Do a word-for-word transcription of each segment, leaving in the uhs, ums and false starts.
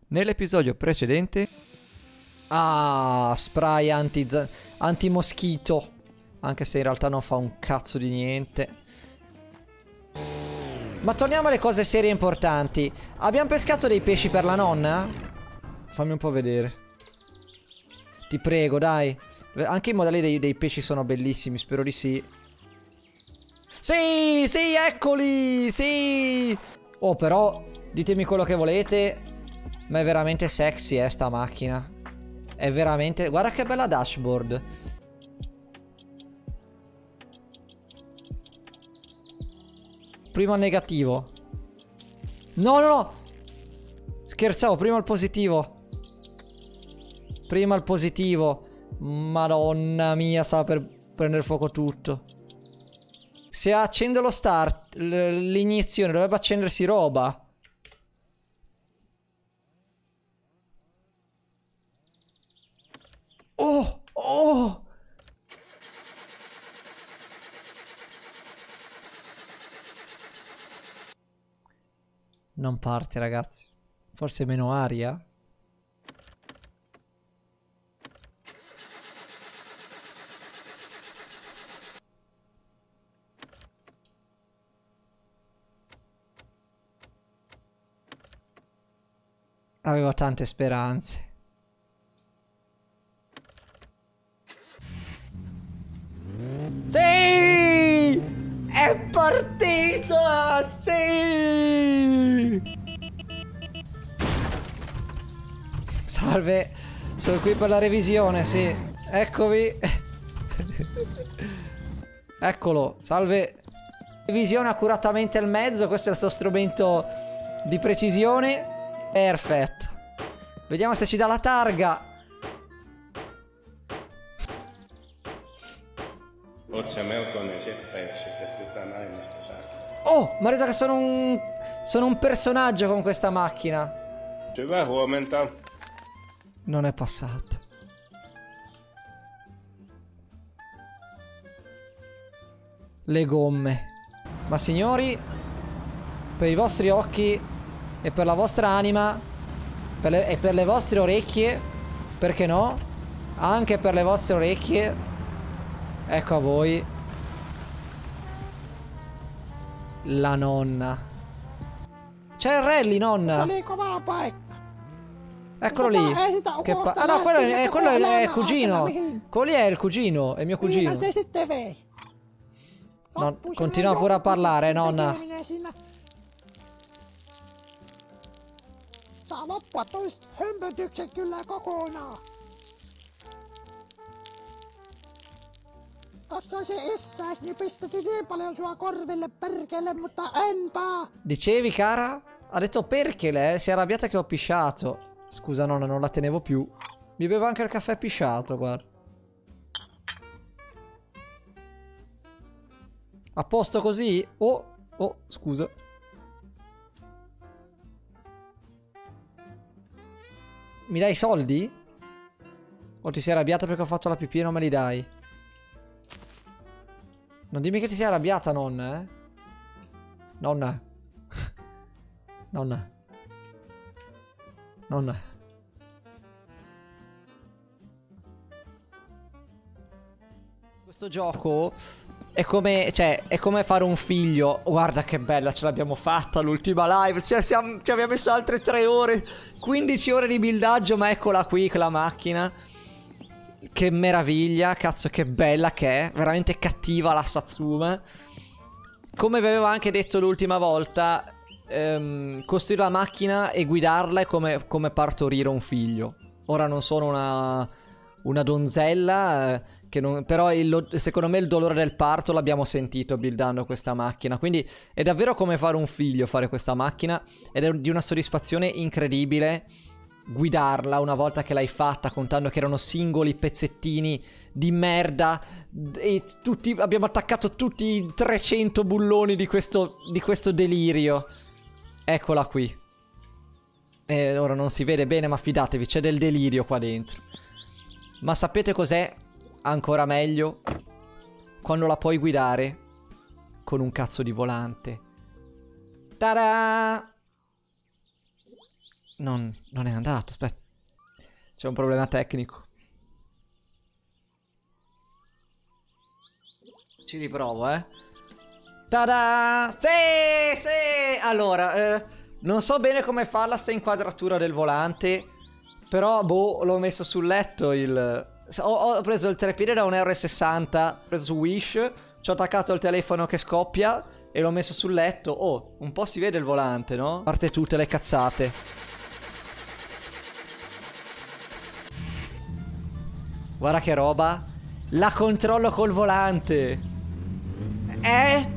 Nell'episodio precedente... Ah, spray anti, anti-moschito. Anche se in realtà non fa un cazzo di niente. Ma torniamo alle cose serie e importanti. Abbiamo pescato dei pesci per la nonna? Fammi un po' vedere. Ti prego, dai. Anche i modelli dei, dei pesci sono bellissimi, spero di sì. Sì, sì, eccoli, sì. Oh, però, ditemi quello che volete. Ma è veramente sexy, eh, sta macchina. È veramente... Guarda che bella dashboard. Prima il negativo. No, no, no. Scherzavo, prima il positivo. Prima il positivo. Madonna mia, sta per prendere fuoco tutto. Se accendo lo start, l'iniezione, dovrebbe accendersi roba. Oh, oh. Non parte, ragazzi. Forse meno aria. Avevo tante speranze. Sì! È partita! Sì! Salve, sono qui per la revisione, sì. Eccovi. Eccolo, salve. Revisione accuratamente il mezzo, questo è il suo strumento di precisione. Perfetto. Vediamo se ci dà la targa. Forse melkoinen seppäyksi, että tätä naimista saa. Oh, mi ha detto che sono un... sono un personaggio con questa macchina. Hyvää huomenta. Non è passata. Le gomme. Ma signori, per i vostri occhi e per la vostra anima per le... e per le vostre orecchie, perché no? Anche per le vostre orecchie, ecco a voi la nonna. C'è il rally, nonna. Eccolo lì. Che pa... Ah no, quello è, quello è il cugino. Quello lì è il cugino, è mio cugino. No, continua pure a parlare, nonna. Saa loppua toiset hömpötykset kyllä kokonaan. Koska se essäis, niin pistäisi niin paljon sua korville perkele, mutta enpä. Dicevi, cara? Ha detto perkele, eh? Si è arrabbiata che ho pisciato. Scusa, nonna, non la tenevo più. Mi bevo anche il caffè pisciato, guarda. A posto così? Oh, oh, scusa. Mi dai i soldi? O ti sei arrabbiata perché ho fatto la pipì e non me li dai? Non dimmi che ti sei arrabbiata, nonna, eh? Nonna. Nonna. Nonna. Questo gioco è come, cioè, è come fare un figlio. Guarda che bella, ce l'abbiamo fatta l'ultima live. Cioè, siamo, ci abbiamo messo altre tre ore, quindici ore di buildaggio, ma eccola qui, quella macchina. Che meraviglia, cazzo, che bella che è. Veramente cattiva la Satsuma. Come vi avevo anche detto l'ultima volta, ehm, costruire la macchina e guidarla è come, come partorire un figlio. Ora non sono una, una donzella, eh, che non, però il, secondo me il dolore del parto l'abbiamo sentito buildando questa macchina. Quindi è davvero come fare un figlio fare questa macchina. Ed è di una soddisfazione incredibile guidarla una volta che l'hai fatta, contando che erano singoli pezzettini di merda e tutti, abbiamo attaccato tutti i trecento bulloni di questo, di questo delirio. Eccola qui. E ora non si vede bene, ma fidatevi, c'è del delirio qua dentro. Ma sapete cos'è ancora meglio? Quando la puoi guidare con un cazzo di volante. Ta-da! Non, non è andato, aspetta. C'è un problema tecnico. Ci riprovo, eh. Tada! Sì, sì! Allora, eh, non so bene come farla sta inquadratura del volante. Però, boh, l'ho messo sul letto il... Ho, ho preso il treppiede da un euro e sessanta, ho preso su Wish, ci ho attaccato il telefono che scoppia e l'ho messo sul letto. Oh, un po' si vede il volante, no? A parte tutte le cazzate. Guarda che roba. La controllo col volante. Eh?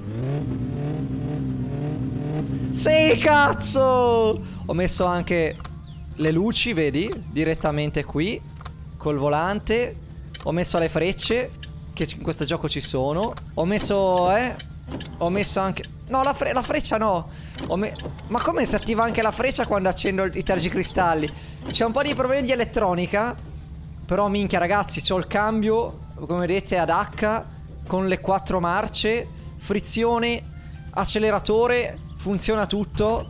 Sì, cazzo! Ho messo anche le luci, vedi? Direttamente qui, col volante. Ho messo le frecce, che in questo gioco ci sono. Ho messo, eh? Ho messo anche... No, la, fre la freccia no. Ho me... Ma come si attiva anche la freccia quando accendo i tergicristalli? C'è un po' di problemi di elettronica. Però minchia ragazzi, c'ho il cambio, come vedete, ad H, con le quattro marce, frizione, acceleratore, funziona tutto.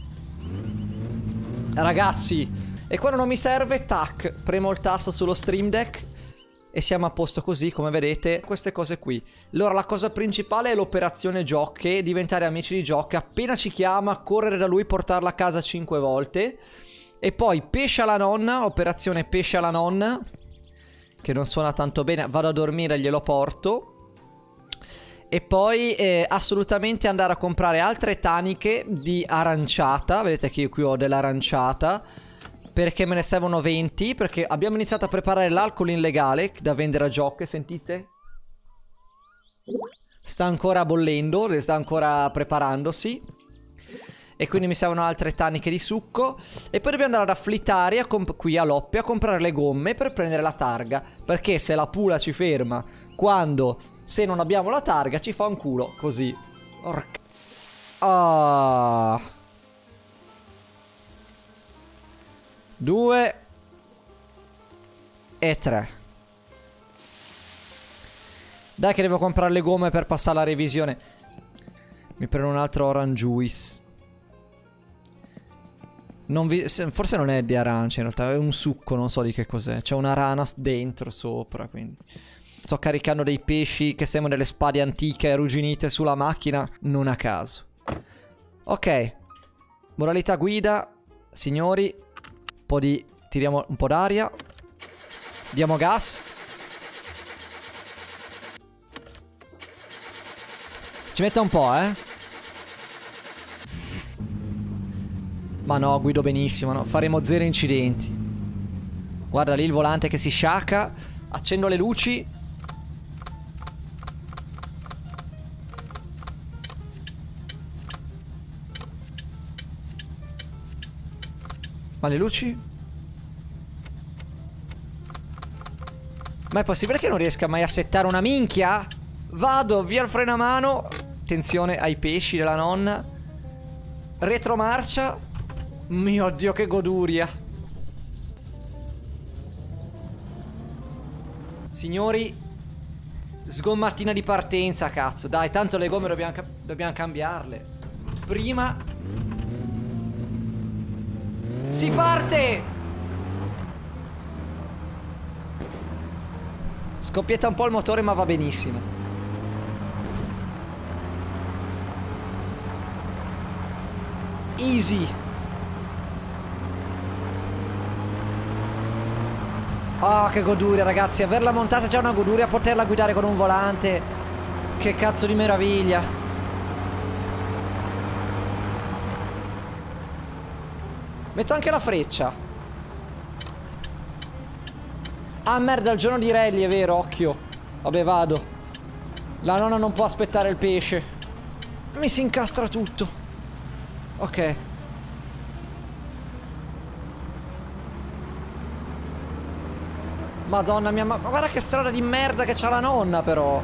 Ragazzi, e quando non mi serve, tac, premo il tasto sullo Stream Deck e siamo a posto così, come vedete, queste cose qui. Allora la cosa principale è l'operazione Giocche, diventare amici di Giocche, appena ci chiama, correre da lui, portarla a casa cinque volte. E poi pesce alla nonna, operazione pesce alla nonna, che non suona tanto bene, vado a dormire e glielo porto. E poi eh, assolutamente andare a comprare altre taniche di aranciata, vedete che io qui ho dell'aranciata, perché me ne servono venti, perché abbiamo iniziato a preparare l'alcol illegale da vendere a Giocche, sentite? Sta ancora bollendo, sta ancora preparandosi. E quindi mi servono altre taniche di succo. E poi dobbiamo andare ad Afflitaria, qui a Loppia, a comprare le gomme per prendere la targa. Perché se la pula ci ferma, quando, se non abbiamo la targa, ci fa un culo, così. Orca. Ah. Due. E tre. Dai che devo comprare le gomme per passare la revisione. Mi prendo un altro orange juice. Non vi... Forse non è di arancia in realtà, è un succo, non so di che cos'è. C'è una rana dentro, sopra, quindi... Sto caricando dei pesci che sembrano delle spade antiche arrugginite sulla macchina, non a caso. Ok. Modalità guida. Signori. Un po' di... Tiriamo un po' d'aria. Diamo gas. Ci metta un po', eh. Ma no, guido benissimo, no? Faremo zero incidenti. Guarda lì il volante che si sciacca. Accendo le luci. Ma le luci? Ma è possibile che non riesca mai a settare una minchia? Vado, via il freno a mano. Attenzione ai pesci della nonna. Retromarcia. Mio Dio, che goduria. Signori, sgommatina di partenza, cazzo. Dai, tanto le gomme dobbiamo, ca dobbiamo cambiarle. Prima. Si parte! Scoppietta un po' il motore, ma va benissimo. Easy. Ah, oh, che goduria, ragazzi. Averla montata è già una goduria. Poterla guidare con un volante, che cazzo di meraviglia. Metto anche la freccia. Ah, merda, il giorno di rally, è vero, occhio. Vabbè, vado. La nonna non può aspettare il pesce. Mi si incastra tutto. Ok. Madonna mia, ma guarda che strada di merda che c'ha la nonna, però.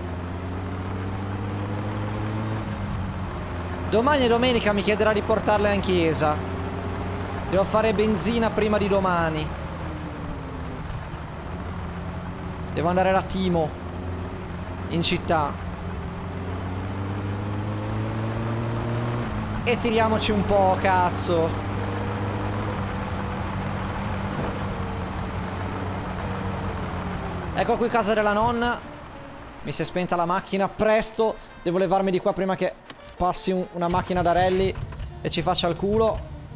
Domani è domenica, mi chiederà di portarle in chiesa. Devo fare benzina prima di domani. Devo andare da Timo, in città. E tiriamoci un po', cazzo. Ecco qui casa della nonna. Mi si è spenta la macchina. Presto. Devo levarmi di qua prima che passi un, una macchina da rally e ci faccia il culo.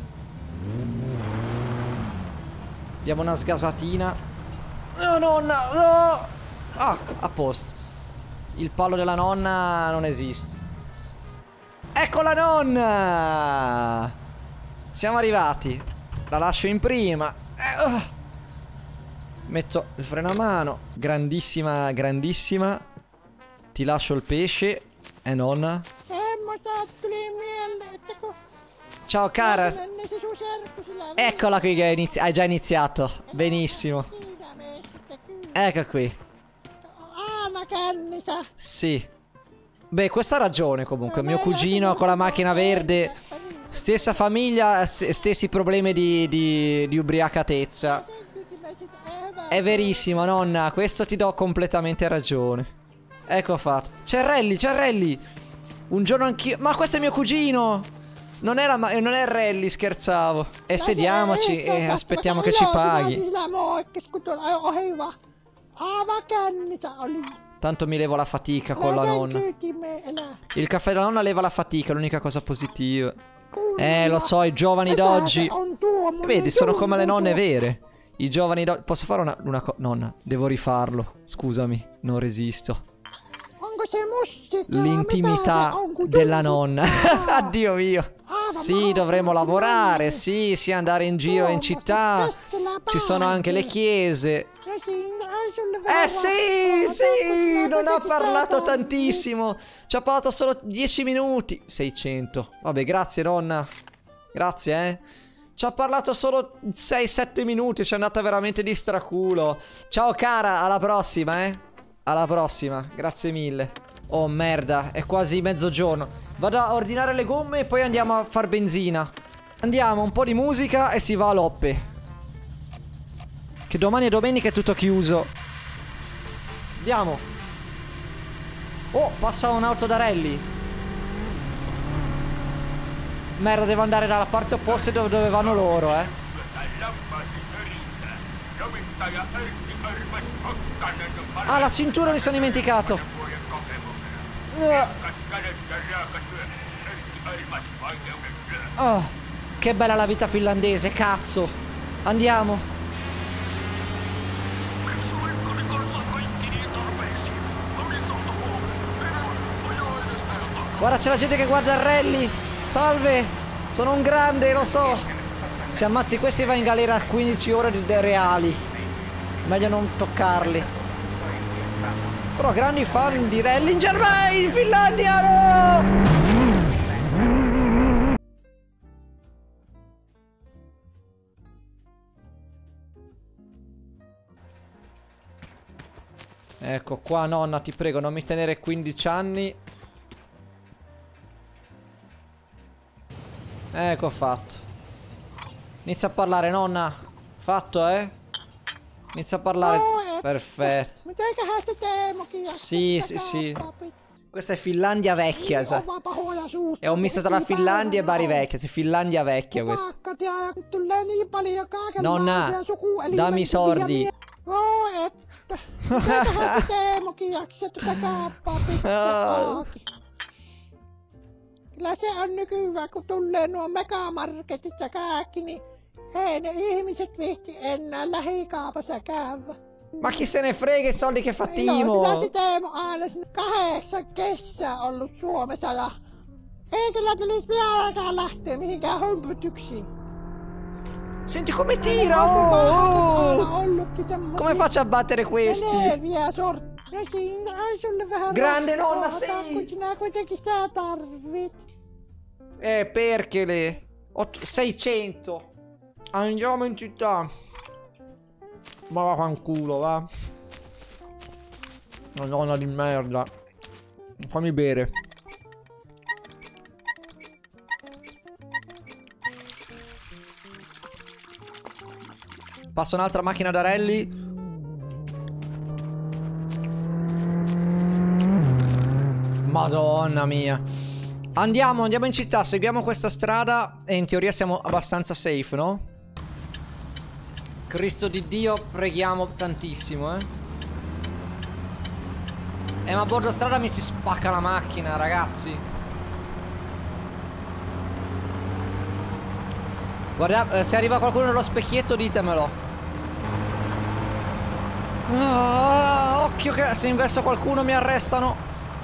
Diamo una sgasatina. Oh nonna. Oh. Ah, a posto. Il palo della nonna non esiste. Ecco la nonna. Siamo arrivati. La lascio in prima. Eh, oh. Metto il freno a mano. Grandissima, grandissima. Ti lascio il pesce. Eh nonna. Ciao cara. Eccola qui che inizi- hai già iniziato. Benissimo. Ecco qui. Sì. Beh, questa ha ragione comunque. Mio cugino con la macchina verde. Stessa famiglia, stessi problemi di, di, di ubriacatezza. È verissimo, nonna. Questo ti do completamente ragione. Ecco fatto. C'è Rally, c'è Rally. Un giorno anch'io. Ma questo è mio cugino. Non era ma non è Rally, scherzavo. E sediamoci e aspettiamo che ci paghi. Tanto mi levo la fatica con la nonna. Il caffè della nonna leva la fatica, è l'unica cosa positiva. Eh, lo so, i giovani d'oggi. Vedi, sono come le nonne vere. I giovani d'oggi. Posso fare una, una cosa? Nonna, devo rifarlo. Scusami, non resisto. L'intimità della nonna. Addio mio. Sì, dovremo lavorare. Sì, sì, andare in giro in città. Ci sono anche le chiese. Eh sì, sì, non ha parlato tantissimo. Ci ha parlato solo dieci minuti. seicento. Vabbè, grazie nonna. Grazie, eh. Ci ha parlato solo sei sette minuti. Ci è andata veramente di straculo. Ciao cara, alla prossima, eh. Alla prossima, grazie mille. Oh merda, è quasi mezzogiorno. Vado a ordinare le gomme e poi andiamo a far benzina. Andiamo, un po' di musica e si va a Loppe. Che domani è domenica, è tutto chiuso. Andiamo. Oh, passa un'auto da rally. Merda, devo andare dalla parte opposta dove, dove vanno loro, eh. Ah, la cintura mi sono dimenticato. Oh, che bella la vita finlandese, cazzo. Andiamo. Guarda, c'è la gente che guarda il rally. Salve, sono un grande, lo so. Se ammazzi questi vai in galera quindici ore di reali. Meglio non toccarli. Però grandi fan di rally in Germania, in Finlandia, no! Ecco qua, nonna, ti prego, non mi tenere quindici anni. Ecco fatto. Inizia a parlare, nonna. Fatto, eh? Inizia a parlare. Perfetto. Sì, sì, sì. Questa è Finlandia vecchia, sa. È un misto tra Finlandia e Bari vecchia. Sì, Finlandia vecchia questa. Nonna, dammi i sordi. Kyllä se on nykyään, kun tulee nuo megamarketit ja kaikki, niin ei ne ihmiset viitti enää lähikaupassa käydä. Ma chi se ne frega i soldi che fa Timo? Joo, sitä Teemo aina sinne kahdeksan kesää ollut Suomessa ja ei kyllä tulisi vieläkään lähteä mihinkään hömpötyksiin. Senti come tira! Oh! Come faccio a battere questi? Grande nonna, sì! Eh, perché le... seicento. Andiamo in città. Ma va fanculo, va. Una nonna di merda. Fammi bere. Passa un'altra macchina da rally. Madonna mia. Andiamo, andiamo in città. Seguiamo questa strada e in teoria siamo abbastanza safe, no? Cristo di Dio, preghiamo tantissimo, eh. Eh, ma a bordo strada mi si spacca la macchina, ragazzi. Guarda, se arriva qualcuno nello specchietto ditemelo. Oh, occhio che se investo qualcuno mi arrestano.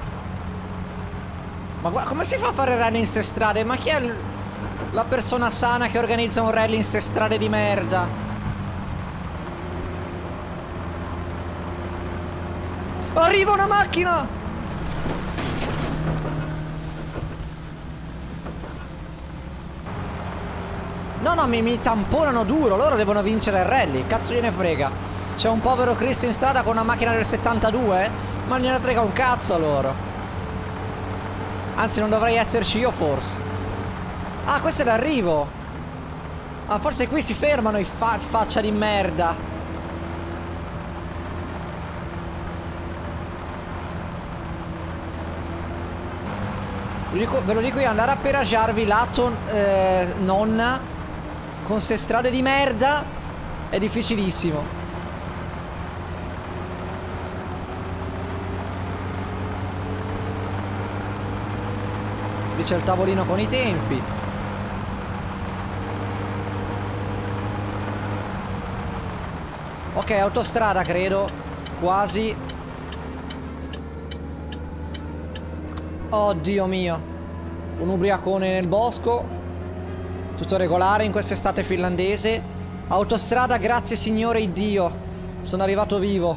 Ma guarda, come si fa a fare rally in ste strade? Ma chi è la persona sana che organizza un rally in ste strade di merda? Arriva una macchina! No, no, mi, mi tamponano duro. Loro devono vincere il rally. Cazzo gliene frega. C'è un povero Cristo in strada con una macchina del settantadue? Ma gliene frega un cazzo a loro. Anzi, non dovrei esserci io, forse. Ah, questo è l'arrivo. Ah, forse qui si fermano i fa faccia di merda. Ve lo dico io, andare a peragiarvi lato eh, nonna con ste strade di merda è difficilissimo. Lì c'è il tavolino con i tempi. Ok, autostrada credo. Quasi. Oh Dio mio. Un ubriacone nel bosco. Tutto regolare in quest'estate finlandese. Autostrada, grazie signore Iddio. Sono arrivato vivo.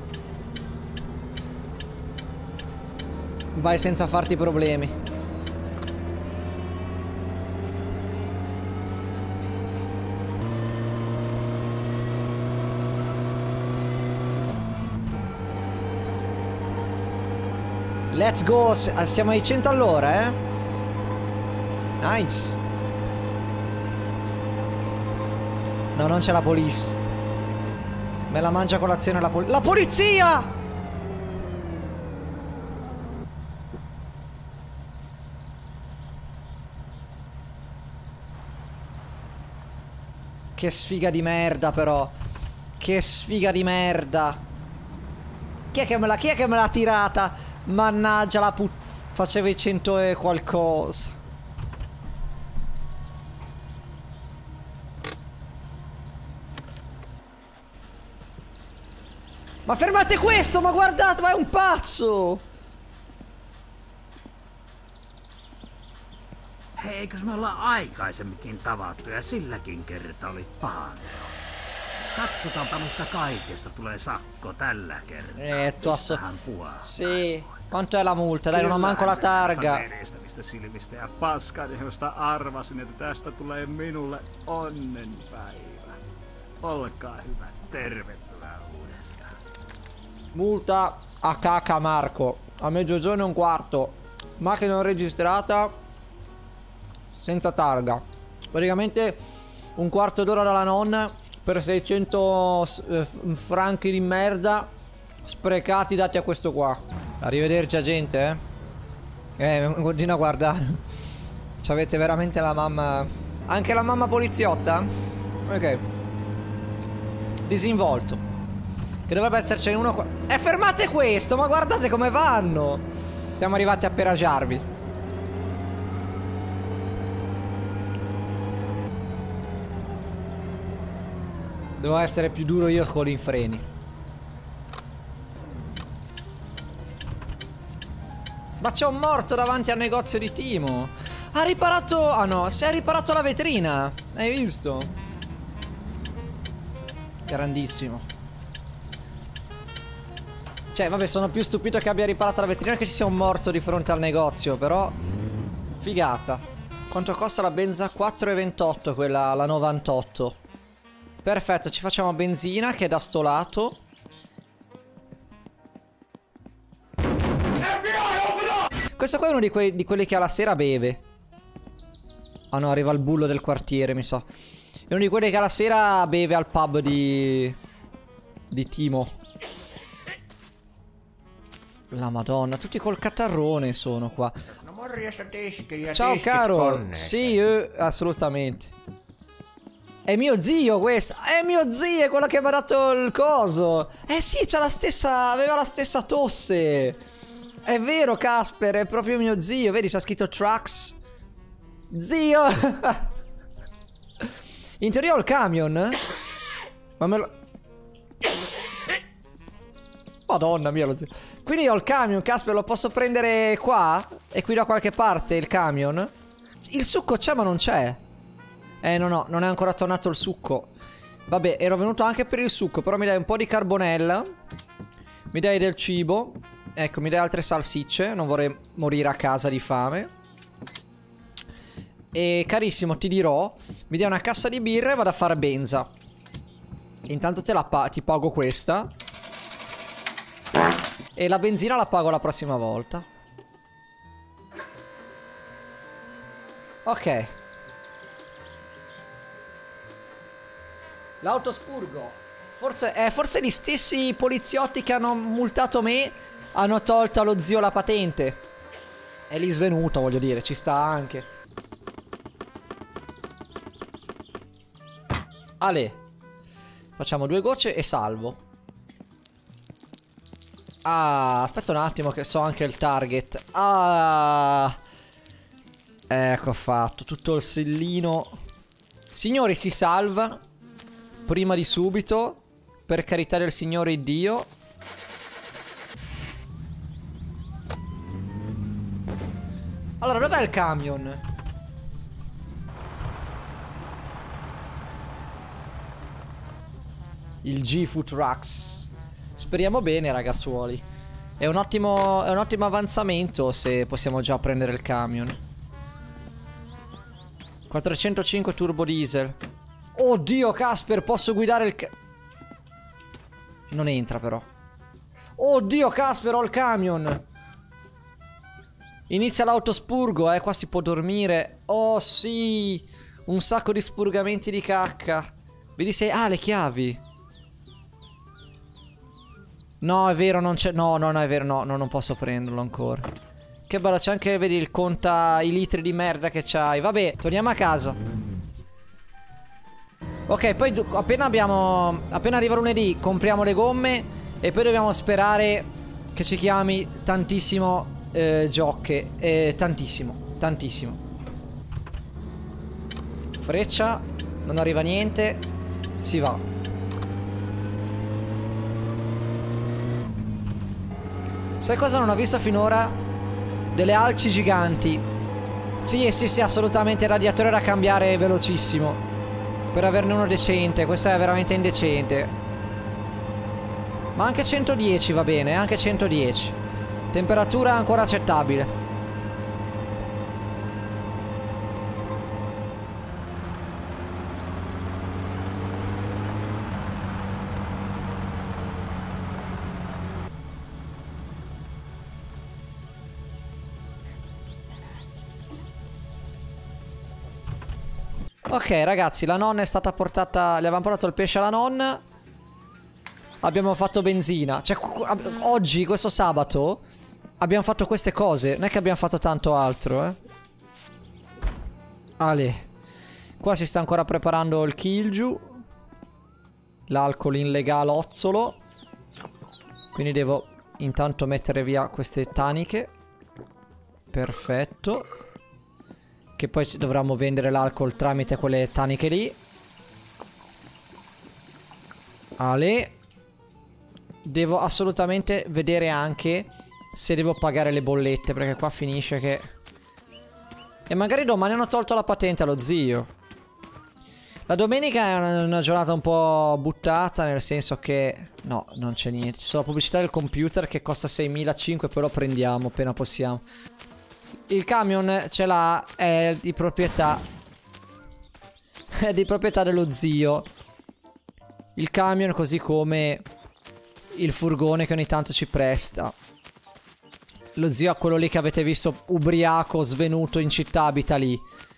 Vai senza farti problemi. Let's go. Siamo ai cento all'ora, eh. Nice. No, non c'è la police. Me la mangia colazione la polizia. La polizia! Che sfiga di merda però. Che sfiga di merda. Chi è che me l'ha chi è che me l'ha tirata? Mannaggia la put... Faceva i cento e qualcosa. Ma fermate questo, ma guardate, ma è un pazzo! Eikös me olla aikaisemminkin tavattu ja silläkin kertaa olit pahanero? Katsotaanpa mistä kaikesta tulee sakko tällä kertaa. Eh, tuossa... Sì. Quanto è la multa? Dai, non ho manco la targa. Veristävistä silmistä ja paskan, josta arvasin, että tästä tulee minulle onnenpäivä. Olkaa hyvä, tervetuloa uudestaan. Multa a caca Marco. A mezzogiorno e un quarto. Macchina non registrata. Senza targa. Praticamente un quarto d'ora dalla nonna per seicento eh, franchi di merda sprecati dati a questo qua. Arrivederci agente, eh. Eh, continua a guardare. C'avete veramente la mamma. Anche la mamma poliziotta? Ok. Disinvolto. Che dovrebbe essercene uno qua. E eh, fermate questo, ma guardate come vanno. Siamo arrivati a peragiarvi. Devo essere più duro io con i freni. Ma c'è un morto davanti al negozio di Timo. Ha riparato... Ah no, si è riparato la vetrina. Hai visto? Grandissimo. Cioè, vabbè, sono più stupito che abbia riparato la vetrina che ci sia un morto di fronte al negozio, però... Figata. Quanto costa la benza? quattro e ventotto, quella, la novantotto. Perfetto, ci facciamo benzina che è da sto lato. Questo qua è uno di, que di quelli che alla sera beve. Ah no, arriva il bullo del quartiere, mi sa. È uno di quelli che alla sera beve al pub di... di Timo. La madonna, tutti col catarrone sono qua. Ciao caro. Sì, eh, assolutamente. È mio zio questo. È mio zio, è quello che mi ha dato il coso. Eh sì, c'ha la stessa... aveva la stessa tosse. È vero, Casper, è proprio mio zio. Vedi, c'ha scritto Trucks. Zio! In teoria ho il camion. Ma me lo... Madonna mia, lo zio. Quindi ho il camion, Casper, lo posso prendere qua? E qui da qualche parte il camion? Il succo c'è ma non c'è. Eh no no, non è ancora tornato il succo. Vabbè, ero venuto anche per il succo. Però mi dai un po' di carbonella. Mi dai del cibo. Ecco, mi dai altre salsicce. Non vorrei morire a casa di fame. E carissimo, ti dirò, mi dai una cassa di birra e vado a fare benza. Intanto te la pa- ti pago questa. E la benzina la pago la prossima volta. Ok. L'autospurgo. Forse, eh, forse gli stessi poliziotti che hanno multato me hanno tolto allo zio la patente. È lì svenuto, voglio dire, ci sta anche. Ale. Facciamo due gocce e salvo. Ah, aspetta un attimo che so anche il target. Ah. Ecco fatto, tutto il sellino. Signori, si salva. Prima di subito. Per carità del Signore Dio. Allora, dov'è il camion? Il G-Food Trucks. Speriamo bene, ragazzuoli. È un ottimo, è un ottimo avanzamento se possiamo già prendere il camion. quattrocentocinque turbo diesel. Oddio, Casper, posso guidare il ca... Non entra però. Oddio, Casper, ho il camion. Inizia l'autospurgo, eh, qua si può dormire. Oh sì, un sacco di spurgamenti di cacca. Vedi se... Ah, le chiavi. No, è vero, non c'è... No, no, no, è vero, no, no, non posso prenderlo ancora. Che bello, c'è anche, vedi, il conta i litri di merda che c'hai. Vabbè, torniamo a casa. Ok, poi appena abbiamo... Appena arriva lunedì, compriamo le gomme. E poi dobbiamo sperare che ci chiami tantissimo eh, Giocche. Eh, tantissimo, tantissimo. Freccia. Non arriva niente. Si va. Sai cosa non ho visto finora? Delle alci giganti. Sì, sì, sì, assolutamente. Il radiatore da cambiare velocissimo. Per averne uno decente. Questo è veramente indecente. Ma anche centodieci va bene, anche centodieci. Temperatura ancora accettabile. Ok ragazzi, la nonna è stata portata... Le avevamo portato il pesce alla nonna. Abbiamo fatto benzina. Cioè, oggi, questo sabato, abbiamo fatto queste cose. Non è che abbiamo fatto tanto altro, eh. Ale. Qua si sta ancora preparando il Kilju. L'alcol in legalozzolo. Quindi devo intanto mettere via queste taniche. Perfetto. Che poi dovremmo vendere l'alcol tramite quelle taniche lì. Ale. Devo assolutamente vedere anche se devo pagare le bollette, perché qua finisce che... E magari domani hanno tolto la patente allo zio. La domenica è una, una giornata un po' buttata, nel senso che... No, non c'è niente. C'è la pubblicità del computer che costa seimilacinquecento, poi lo prendiamo appena possiamo. Il camion ce l'ha, è di proprietà. È di proprietà dello zio. Il camion, così come il furgone che ogni tanto ci presta. Lo zio è quello lì che avete visto ubriaco, svenuto in città, abita lì.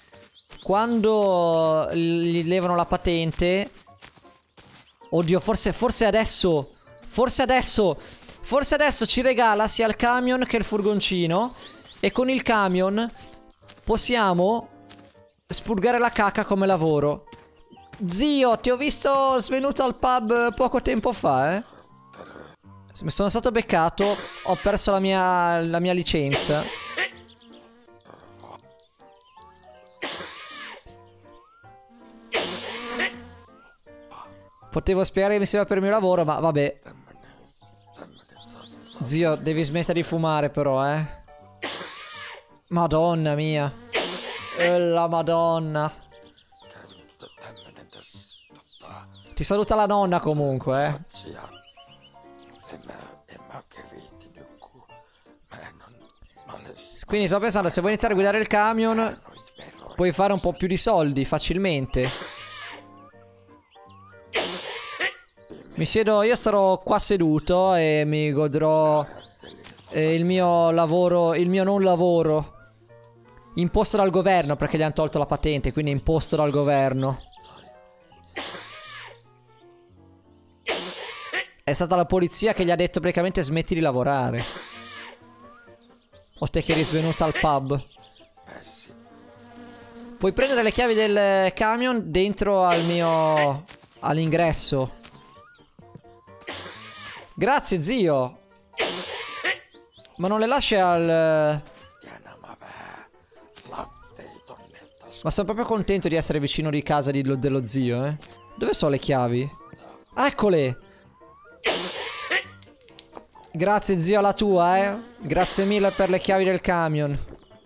Quando gli levano la patente... Oddio, forse, forse adesso... Forse adesso... Forse adesso ci regala sia il camion che il furgoncino. E con il camion possiamo spurgare la cacca come lavoro. Zio, ti ho visto svenuto al pub poco tempo fa, eh? Mi sono stato beccato. Ho perso la mia, la mia licenza. Potevo spiegare che mi serviva per il mio lavoro, ma vabbè. Zio, devi smettere di fumare però, eh. Madonna mia. E la madonna. Ti saluta la nonna comunque, eh. Quindi sto pensando, se vuoi iniziare a guidare il camion, puoi fare un po' più di soldi facilmente. Mi siedo, io sarò qua seduto e mi godrò eh, il mio lavoro, il mio non lavoro. Imposto dal governo, perché gli hanno tolto la patente, quindi imposto dal governo. È stata la polizia che gli ha detto praticamente smetti di lavorare. O te che eri svenuta al pub. Puoi prendere le chiavi del camion dentro al mio... all'ingresso. Grazie zio. Ma non le lasci al... Ma sono proprio contento di essere vicino di casa di, dello zio, eh. Dove sono le chiavi? Eccole. Grazie zio, la tua, eh. Grazie mille per le chiavi del camion.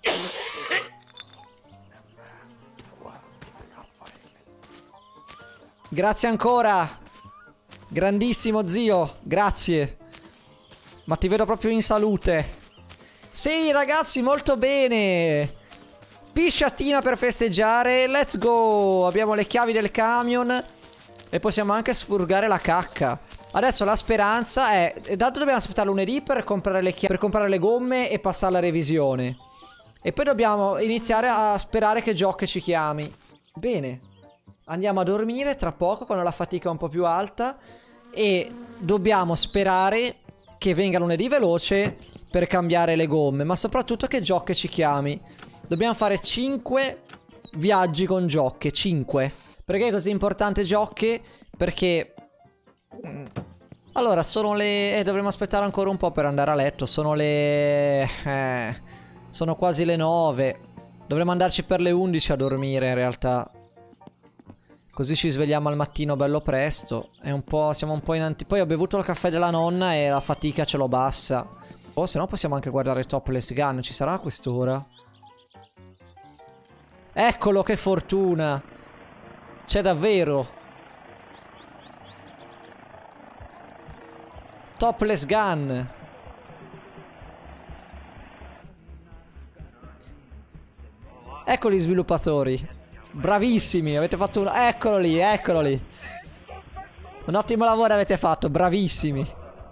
Grazie ancora. Grandissimo zio, grazie. Ma ti vedo proprio in salute. Sì ragazzi, molto bene. Pisciatina per festeggiare. Let's go. Abbiamo le chiavi del camion e possiamo anche spurgare la cacca. Adesso la speranza è... Intanto dobbiamo aspettare lunedì per comprare le chiavi, per comprare le gomme e passare la revisione. E poi dobbiamo iniziare a sperare che Gioc ci chiami. Bene. Andiamo a dormire tra poco quando la fatica è un po' più alta. E dobbiamo sperare che venga lunedì veloce per cambiare le gomme. Ma soprattutto che Gioc ci chiami. Dobbiamo fare cinque viaggi con Gioc. cinque. Perché è così importante Gioc? Perché... Allora sono le... Eh, dovremmo aspettare ancora un po' per andare a letto. Sono le... Eh, sono quasi le nove. Dovremmo andarci per le undici a dormire in realtà. Così ci svegliamo al mattino bello presto. È un po'... Siamo un po' in anti... Poi ho bevuto il caffè della nonna e la fatica ce l'ho bassa. Oh, se no possiamo anche guardare Topless Gun. Ci sarà a quest'ora? Eccolo, che fortuna. C'è davvero. Topless Gun. Ecco gli sviluppatori. Bravissimi, avete fatto un... Eccolo lì, eccolo lì. Un ottimo lavoro avete fatto, bravissimi.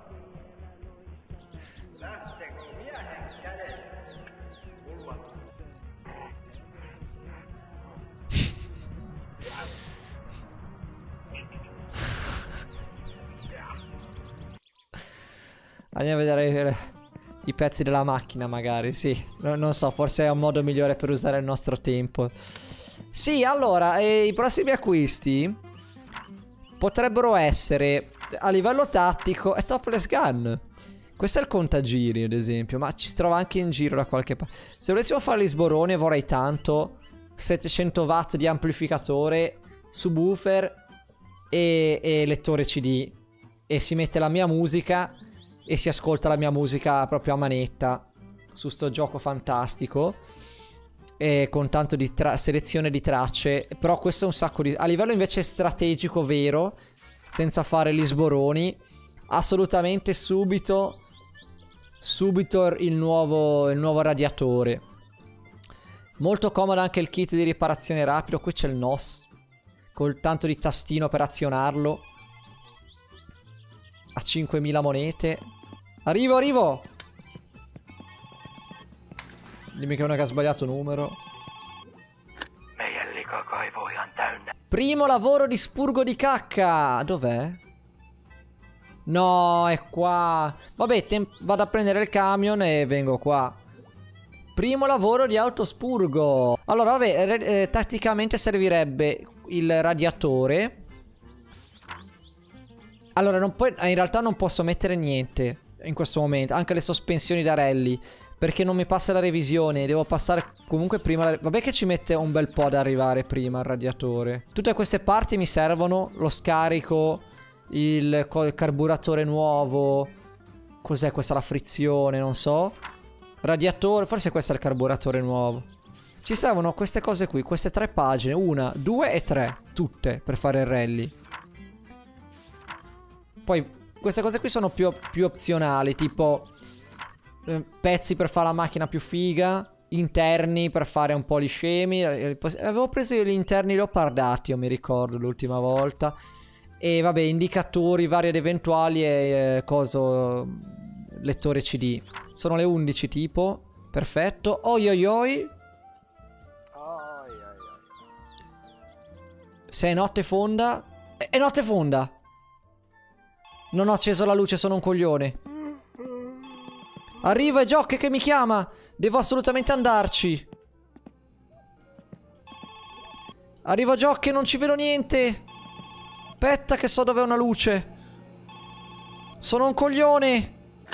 Andiamo a vedere i pezzi della macchina magari, sì. No, non so, forse è un modo migliore per usare il nostro tempo. Sì, allora, eh, i prossimi acquisti potrebbero essere a livello tattico... È Topless Gun. Questo è il contagiri, ad esempio, ma ci si trova anche in giro da qualche parte. Se volessimo fare gli sboroni, vorrei tanto settecento watt di amplificatore, subwoofer e, e lettore C D. E si mette la mia musica... E si ascolta la mia musica proprio a manetta su sto gioco fantastico. E con tanto di selezione di tracce. Però questo è un sacco di... A livello invece strategico vero, senza fare gli sboroni, assolutamente subito Subito il nuovo, il nuovo radiatore. Molto comodo anche il kit di riparazione rapido. Qui c'è il N O S col tanto di tastino per azionarlo. A cinquemila monete. Arrivo, arrivo. Dimmi che uno che ha sbagliato numero. Primo lavoro di spurgo di cacca. Dov'è? No, è qua. Vabbè, vado a prendere il camion e vengo qua. Primo lavoro di autospurgo. Allora, vabbè, eh, tatticamente servirebbe il radiatore. Allora, non puoi, in realtà non posso mettere niente in questo momento. Anche le sospensioni da rally. Perché non mi passa la revisione. Devo passare comunque prima la... Vabbè che ci mette un bel po' ad arrivare prima il radiatore. Tutte queste parti mi servono. Lo scarico, il, il carburatore nuovo. Cos'è questa? La frizione, non so. Radiatore, forse questo è il carburatore nuovo. Ci servono queste cose qui. Queste tre pagine. Una, due e tre. Tutte per fare il rally. Poi queste cose qui sono più, più opzionali. Tipo... pezzi per fare la macchina più figa. Interni per fare un po' gli scemi. Avevo preso gli interni leopardati, io mi ricordo l'ultima volta. E vabbè, indicatori vari ed eventuali. E eh, coso, lettore C D. Sono le undici tipo. Perfetto. Oi oi oi. Se è notte fonda. È, è notte fonda. Non ho acceso la luce, sono un coglione. Arriva e Jock che mi chiama. Devo assolutamente andarci. Arriva Jock che non ci vedo niente. Aspetta che so dove è una luce. Sono un coglione.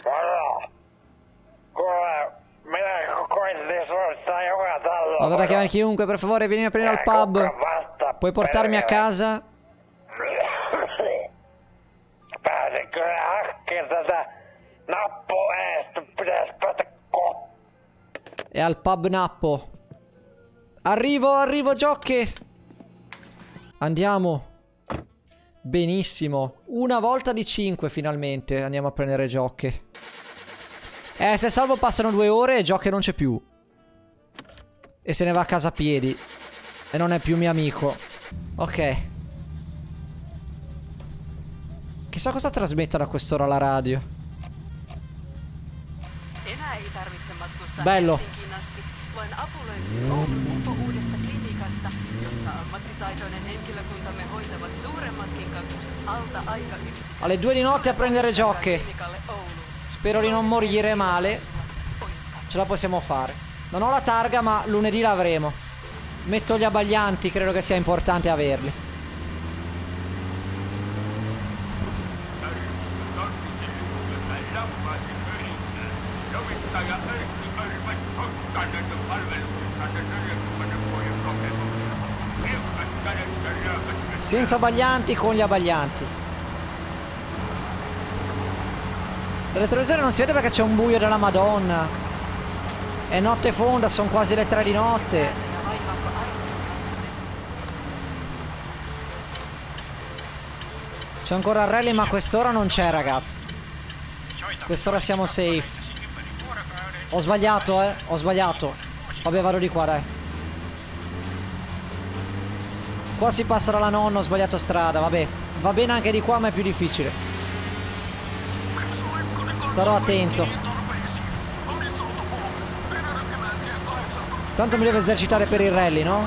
Guarda, chiamare chiunque, per favore, vieni a prendere al pub. Puoi portarmi a casa? È al pub Nappo. Arrivo, arrivo Giocche. Andiamo. Benissimo. Una volta di cinque finalmente andiamo a prendere Giocche. Eh, se salvo passano due ore e Giocche non c'è più. E se ne va a casa a piedi. E non è più mio amico. Ok. Chissà cosa trasmetta da quest'ora la radio. Bello. Alle due di notte a prendere Giocche. Spero di non morire male. Ce la possiamo fare. Non ho la targa, ma lunedì l'avremo. Metto gli abbaglianti, credo che sia importante averli. Senza abbaglianti, con gli abbaglianti. Il retrovisore non si vede perché c'è un buio della Madonna. È notte fonda, sono quasi le tre di notte. C'è ancora il rally, ma a quest'ora non c'è, ragazzi. A quest'ora siamo safe. Ho sbagliato, eh. Ho sbagliato. Vabbè, vado di qua, dai. Qua si passa dalla nonna, ho sbagliato strada, vabbè. Va bene anche di qua, ma è più difficile. Starò attento. Tanto mi devo esercitare per il rally, no?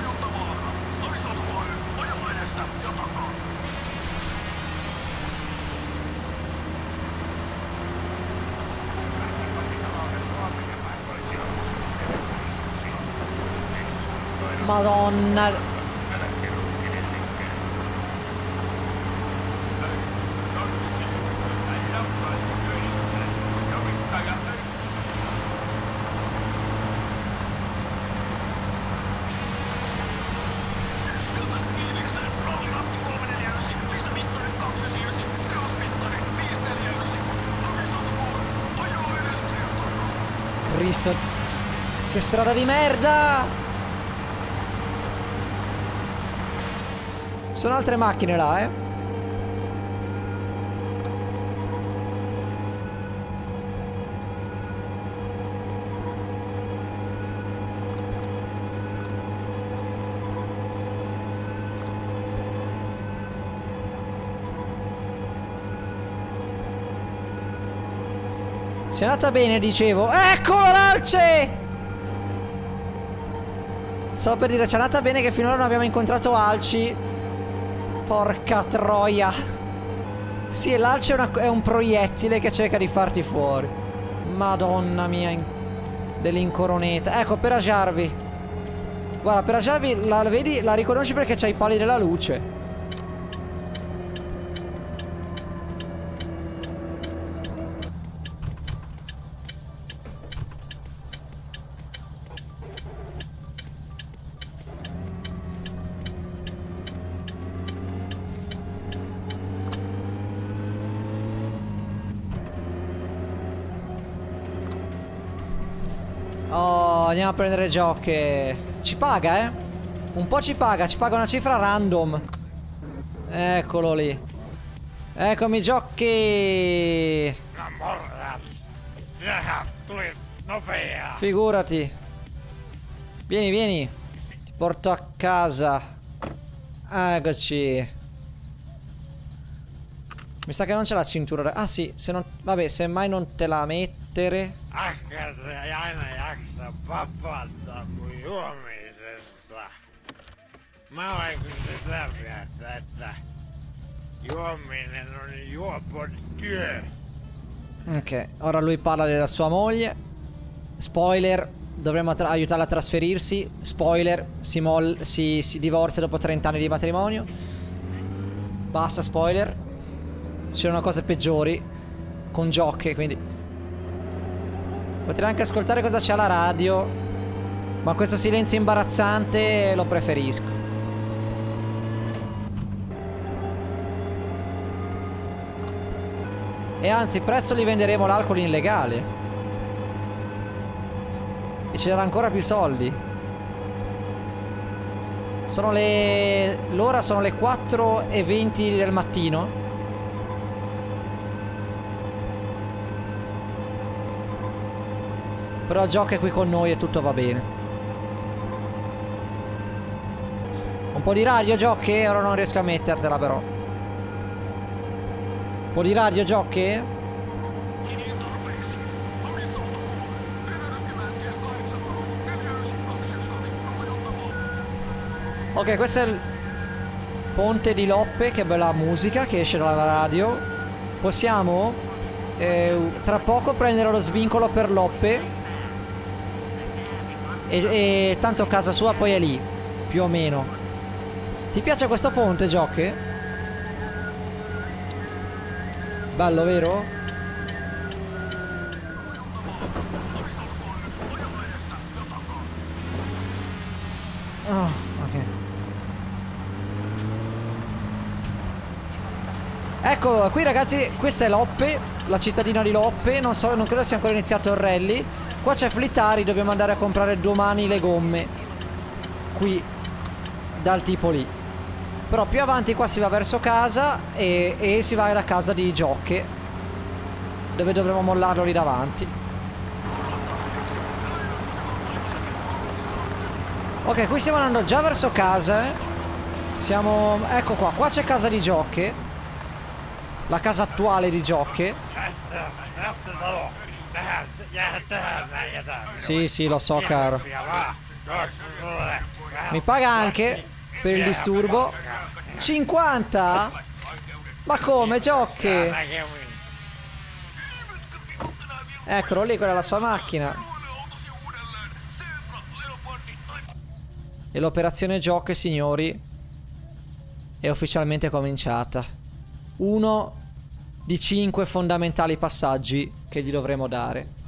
Madonna. Cristo, che strada di merda! Sono altre macchine là, eh. Si è andata bene, dicevo. Ecco l'alce! Stavo per dire, ci è andata bene che finora non abbiamo incontrato alci. Porca troia. Sì, l'alce è, una, è un proiettile che cerca di farti fuori. Madonna mia, dell'incoroneta. Ecco, per Ajarvi. Guarda, per Ajarvi, la vedi, la riconosci perché c'ha i pali della luce. andiamo a prendere Gioche. Ci paga, eh? Un po' ci paga, ci paga una cifra random. Eccolo lì. Eccomi Giochi. Figurati. Vieni, vieni. Ti porto a casa. Eccoci. Mi sa che non c'è la cintura. Ah sì, se non... Vabbè, se mai non te la mettere. Akka se ei aina jaksa vapauttaa mun juomisesta. Mä olen kyllä sitä mieltä, että juominen on juopon työ. Ok, ora lui parla della sua moglie. Spoiler, dovremmo aiutarla a trasferirsi. Spoiler, si, moll si, si divorzia dopo trenta anni di matrimonio. Basta spoiler. C'erano cose peggiori con Gioche, quindi potrei anche ascoltare cosa c'è alla radio, ma questo silenzio imbarazzante lo preferisco. E anzi, presto gli venderemo l'alcol illegale e ci darà ancora più soldi. Sono le... l'ora sono le quattro e venti del mattino. Però Gioche è qui con noi e tutto va bene. Un po' di radio, Gioche? Ora non riesco a mettertela però. Un po' di radio, Gioche? Ok, questo è il ponte di Loppe. Che bella musica che esce dalla radio. Possiamo eh, tra poco prendere lo svincolo per Loppe. E, e tanto casa sua poi è lì, più o meno. Ti piace questo ponte, Gioche? Bello, vero? Oh, ok. Ecco, qui ragazzi, questa è Loppe, la cittadina di Loppe. Non so, non credo sia ancora iniziato il rally. Qua c'è Flittari, dobbiamo andare a comprare domani le gomme. Qui, dal tipo lì. Però più avanti qua si va verso casa e, e si va alla casa di Gioche, dove dovremo mollarlo lì davanti. Ok, qui stiamo andando già verso casa, eh. Siamo... ecco qua, qua c'è casa di Gioche. La casa attuale di Gioche. Sì, sì, lo so, caro. Mi paga anche per il disturbo. cinquanta? Ma come, Gioche? Eccolo lì, quella è la sua macchina. E l'operazione Gioche, signori, è ufficialmente cominciata. Uno di cinque fondamentali passaggi che gli dovremo dare.